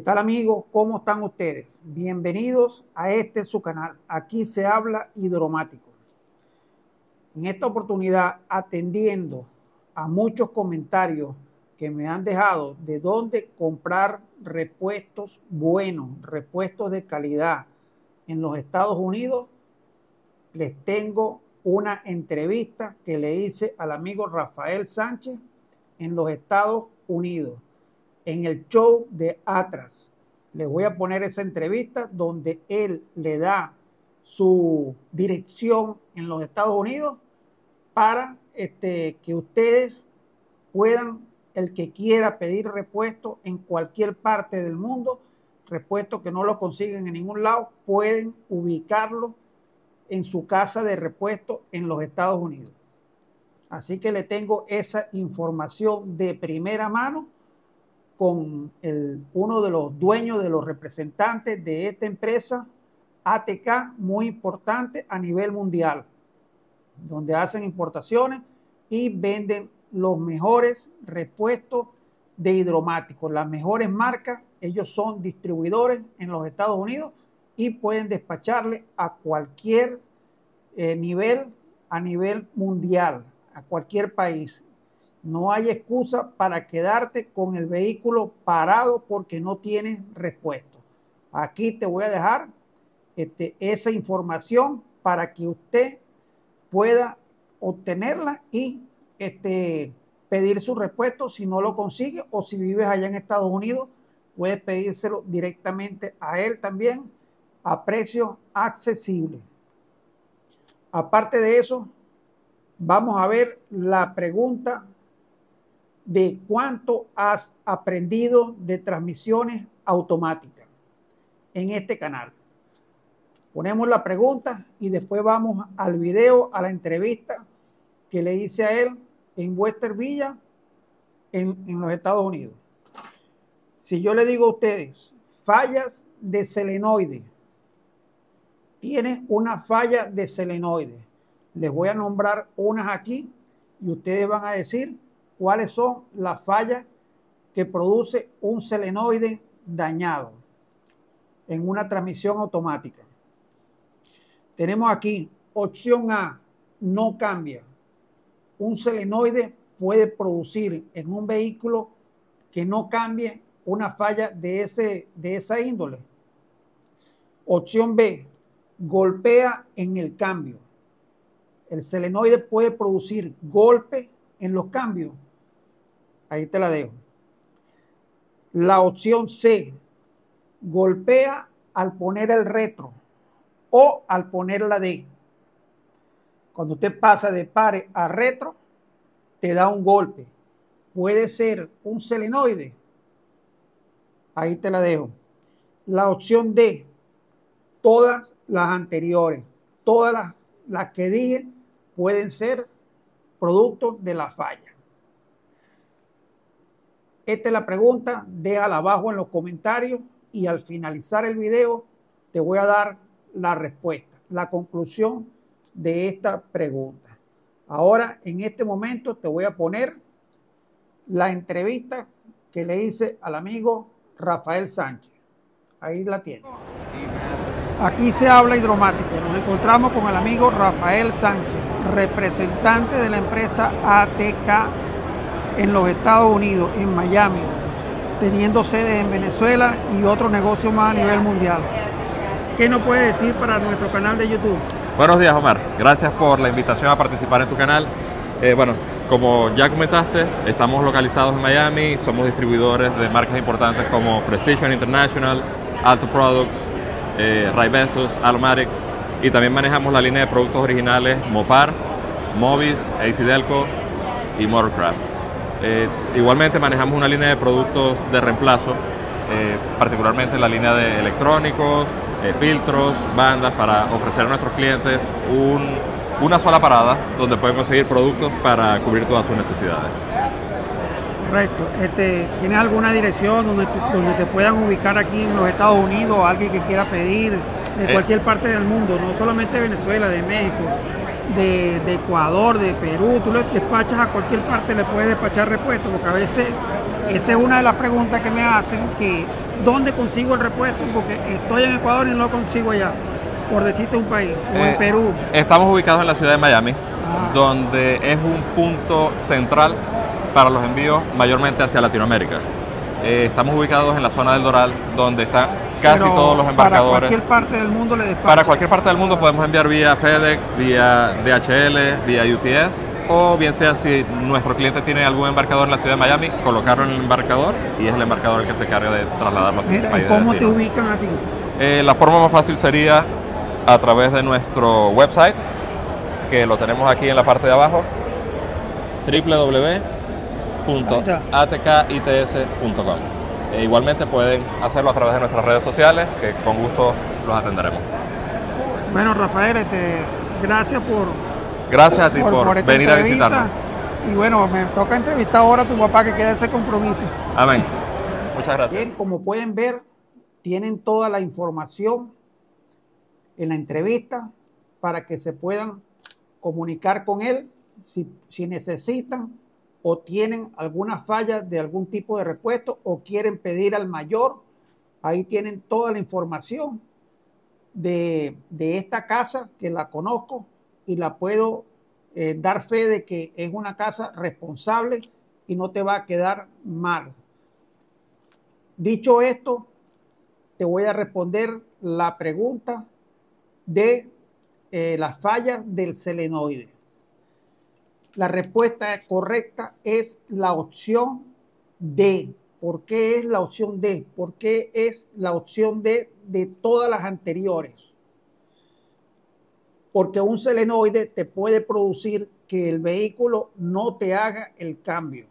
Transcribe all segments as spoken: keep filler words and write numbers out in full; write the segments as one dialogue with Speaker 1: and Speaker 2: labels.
Speaker 1: tal amigos? ¿Cómo están ustedes? Bienvenidos a este su canal. Aquí se habla hidromático. En esta oportunidad, atendiendo a muchos comentarios que me han dejado de dónde comprar repuestos buenos, repuestos de calidad en los Estados Unidos, les tengo una entrevista que le hice al amigo Rafael Sánchez en los Estados Unidos, en el show de Atras. Les voy a poner esa entrevista donde él le da su dirección en los Estados Unidos para este, que ustedes puedan, el que quiera pedir repuesto en cualquier parte del mundo, repuestos que no lo consiguen en ningún lado, pueden ubicarlo en su casa de repuesto en los Estados Unidos. Así que le tengo esa información de primera mano con el, uno de los dueños, de los representantes de esta empresa A T K, muy importante a nivel mundial, donde hacen importaciones y venden los mejores repuestos de hidromáticos, las mejores marcas. Ellos son distribuidores en los Estados Unidos y pueden despacharle a cualquier eh, nivel, a nivel mundial, a cualquier país. No hay excusa para quedarte con el vehículo parado porque no tienes repuesto. Aquí te voy a dejar este, esa información para que usted pueda obtenerla y este, pedir su repuesto si no lo consigue, o si vives allá en Estados Unidos, puedes pedírselo directamente a él también a precios accesibles. Aparte de eso, vamos a ver la pregunta de cuánto has aprendido de transmisiones automáticas en este canal. Ponemos la pregunta y después vamos al video, a la entrevista que le hice a él en Western Villa, en, en los Estados Unidos. Si yo le digo a ustedes, fallas de selenoide, tienes una falla de selenoide, les voy a nombrar unas aquí y ustedes van a decir cuáles son las fallas que produce un selenoide dañado en una transmisión automática. Tenemos aquí opción A, no cambia. Un selenoide puede producir en un vehículo que no cambie una falla de, ese, de esa índole. Opción B, golpea en el cambio. El selenoide puede producir golpe en los cambios. Ahí te la dejo. La opción C, golpea al poner el retro o al poner la D. Cuando usted pasa de pare a retro, te da un golpe. Puede ser un selenoide. Ahí te la dejo. La opción D, todas las anteriores, todas las, las que dije pueden ser producto de la falla. Esta es la pregunta, déjala abajo en los comentarios y al finalizar el video te voy a dar la respuesta, la conclusión de esta pregunta. Ahora, en este momento te voy a poner la entrevista que le hice al amigo Rafael Sánchez. Ahí la tiene. Aquí se habla hidromático. Nos encontramos con el amigo Rafael Sánchez, representante de la empresa A T K en los Estados Unidos, en Miami, teniendo sedes en Venezuela y otros negocios más a nivel mundial. ¿Qué nos puede decir para nuestro canal de YouTube?
Speaker 2: Buenos días, Omar. Gracias por la invitación a participar en tu canal. Eh, bueno, como ya comentaste, estamos localizados en Miami, somos distribuidores de marcas importantes como Precision International, Alto Products, eh, Raivesos, Alomatic, y también manejamos la línea de productos originales Mopar, Movis, A C Delco y Motorcraft. Eh, igualmente manejamos una línea de productos de reemplazo, eh, particularmente la línea de electrónicos, eh, filtros, bandas, para ofrecer a nuestros clientes un, una sola parada donde pueden conseguir productos para cubrir todas sus necesidades.
Speaker 1: Correcto. Este, ¿Tienes alguna dirección donde te, donde te puedan ubicar aquí en los Estados Unidos, alguien que quiera pedir de eh, cualquier parte del mundo, no solamente de Venezuela, de México, de, de Ecuador, de Perú? Tú le despachas a cualquier parte, le puedes despachar repuestos, porque a veces esa es una de las preguntas que me hacen, que ¿dónde consigo el repuesto? Porque estoy en Ecuador y no lo consigo allá, por decirte un país, o
Speaker 2: Eh,
Speaker 1: en Perú.
Speaker 2: Estamos ubicados en la ciudad de Miami,
Speaker 1: Ah.
Speaker 2: donde es un punto central para los envíos mayormente hacia Latinoamérica. Eh, estamos ubicados en la zona del Doral, donde están casi
Speaker 1: Pero
Speaker 2: todos los
Speaker 1: para
Speaker 2: embarcadores.
Speaker 1: cualquier parte del mundo le despachan.
Speaker 2: Para cualquier parte del mundo podemos enviar vía FedEx, vía D H L, vía U P S, o bien sea si nuestro cliente tiene algún embarcador en la ciudad de Miami, colocarlo en el embarcador y es el embarcador el que se encarga de trasladarlo a su
Speaker 1: Mira,
Speaker 2: país
Speaker 1: ¿y
Speaker 2: de
Speaker 1: cómo te
Speaker 2: destino.
Speaker 1: ubican a ti?
Speaker 2: Eh, la forma más fácil sería a través de nuestro website, que lo tenemos aquí en la parte de abajo, w w w punto a t k i t s punto com. E igualmente pueden hacerlo a través de nuestras redes sociales, que con gusto los atenderemos.
Speaker 1: Bueno, Rafael, este, gracias por,
Speaker 2: Gracias a ti por,
Speaker 1: por esta
Speaker 2: venir a
Speaker 1: entrevista.
Speaker 2: visitarnos.
Speaker 1: Y bueno, me toca entrevistar ahora a tu papá que quede ese compromiso.
Speaker 2: Amén. Muchas gracias.
Speaker 1: Bien, como pueden ver, tienen toda la información en la entrevista para que se puedan comunicar con él si, si necesitan o tienen alguna falla de algún tipo de repuesto o quieren pedir al mayor. Ahí tienen toda la información de, de esta casa, que la conozco y la puedo eh, dar fe de que es una casa responsable y no te va a quedar mal. Dicho esto, te voy a responder la pregunta de eh, las fallas del selenoide. La respuesta correcta es la opción D. ¿Por qué es la opción D? ¿Por qué es la opción D de todas las anteriores? Porque un selenoide te puede producir que el vehículo no te haga el cambio.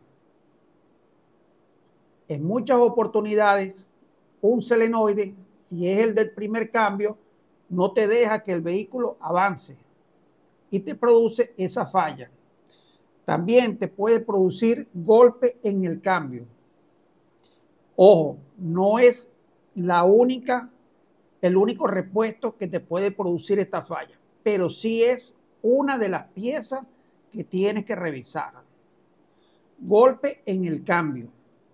Speaker 1: En muchas oportunidades, un selenoide, si es el del primer cambio, no te deja que el vehículo avance y te produce esa falla. También te puede producir golpe en el cambio. Ojo, no es la única, el único repuesto que te puede producir esta falla, pero sí es una de las piezas que tienes que revisar. Golpe en el cambio.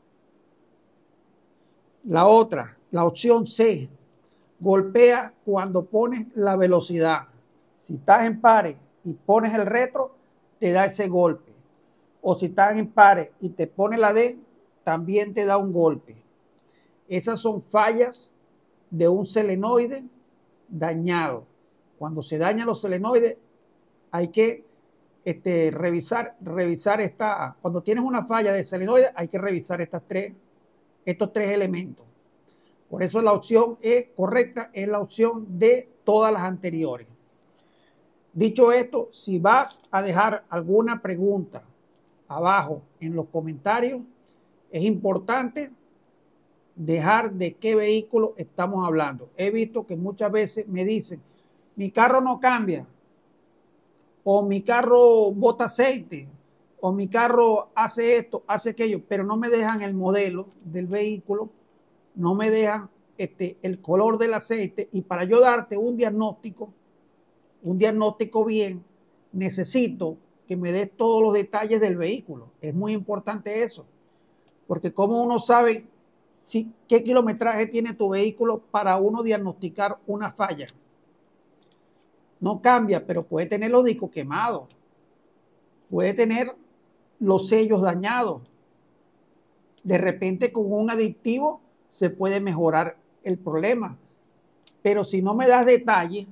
Speaker 1: La otra, la opción C, golpea cuando pones la velocidad. Si estás en pares y pones el retro, te da ese golpe. O si estás en pares y te pones la D, también te da un golpe. Esas son fallas de un selenoide dañado. Cuando se dañan los selenoides, hay que este, revisar, revisar esta. Cuando tienes una falla de selenoide, hay que revisar estas tres, estos tres elementos. Por eso la opción E correcta es la opción de todas las anteriores. Dicho esto, si vas a dejar alguna pregunta abajo en los comentarios, es importante dejar de qué vehículo estamos hablando. He visto que muchas veces me dicen, mi carro no cambia, o mi carro bota aceite, o mi carro hace esto, hace aquello, pero no me dejan el modelo del vehículo, no me dejan este, el color del aceite, y para yo darte un diagnóstico, un diagnóstico bien, necesito que me des todos los detalles del vehículo. Es muy importante eso, porque como uno sabe si, qué kilometraje tiene tu vehículo para uno diagnosticar una falla. No cambia, pero puede tener los discos quemados, puede tener los sellos dañados. De repente con un aditivo se puede mejorar el problema, pero si no me das detalles,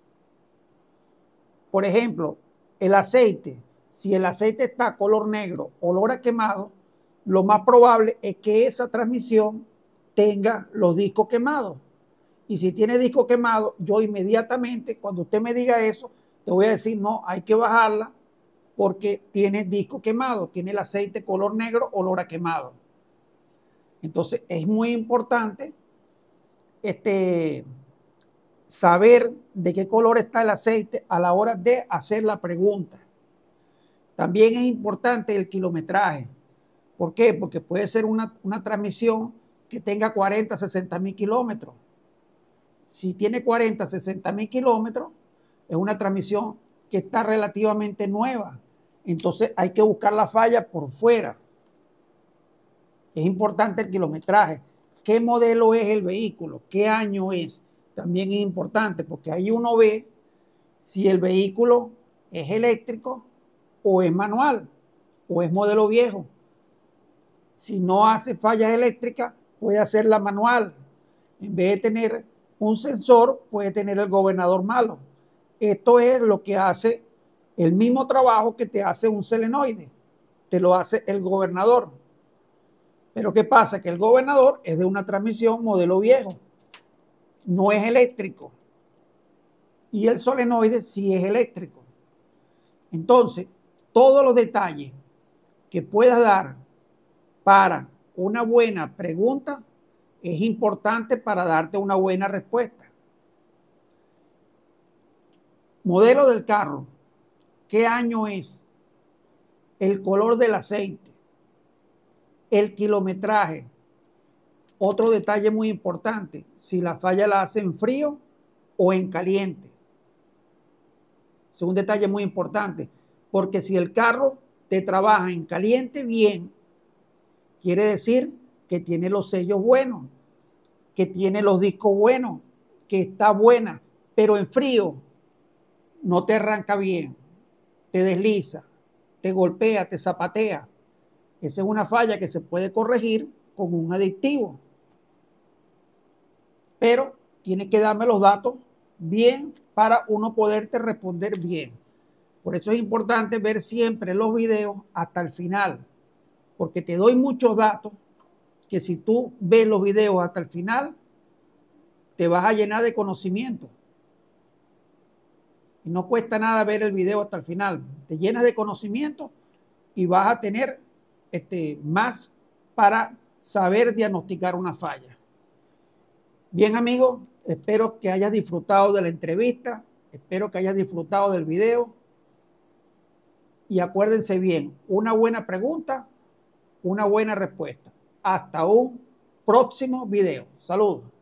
Speaker 1: por ejemplo, el aceite, si el aceite está color negro, olor a quemado, lo más probable es que esa transmisión tenga los discos quemados. Y si tiene disco quemado, yo inmediatamente, cuando usted me diga eso, te voy a decir, no, hay que bajarla porque tiene disco quemado, tiene el aceite color negro, olor a quemado. Entonces, es muy importante este, saber de qué color está el aceite a la hora de hacer la pregunta. También es importante el kilometraje. ¿Por qué? Porque puede ser una, una transmisión que tenga cuarenta, sesenta mil kilómetros. Si tiene cuarenta, sesenta mil kilómetros, es una transmisión que está relativamente nueva. Entonces hay que buscar la falla por fuera. Es importante el kilometraje. ¿Qué modelo es el vehículo? ¿Qué año es? También es importante porque ahí uno ve si el vehículo es eléctrico o es manual o es modelo viejo. Si no hace fallas eléctricas, puede hacerla manual. En vez de tener un sensor, puede tener el gobernador malo. Esto es lo que hace el mismo trabajo que te hace un solenoide. Te lo hace el gobernador. Pero ¿qué pasa? Que el gobernador es de una transmisión modelo viejo. No es eléctrico. Y el solenoide sí es eléctrico. Entonces, todos los detalles que puedas dar para una buena pregunta es importante para darte una buena respuesta. Modelo del carro. ¿Qué año es? El color del aceite. El kilometraje. Otro detalle muy importante, si la falla la hace en frío o en caliente. Es un detalle muy importante, porque si el carro te trabaja en caliente bien, quiere decir que tiene los sellos buenos, que tiene los discos buenos, que está buena, pero en frío no te arranca bien, te desliza, te golpea, te zapatea. Esa es una falla que se puede corregir con un aditivo. Pero tienes que darme los datos bien para uno poderte responder bien. Por eso es importante ver siempre los videos hasta el final, porque te doy muchos datos que si tú ves los videos hasta el final, te vas a llenar de conocimiento. Y no cuesta nada ver el video hasta el final. Te llenas de conocimiento y vas a tener este, más para saber diagnosticar una falla. Bien, amigos, espero que hayas disfrutado de la entrevista, espero que hayas disfrutado del video. Y acuérdense bien, una buena pregunta, una buena respuesta. Hasta un próximo video. Saludos.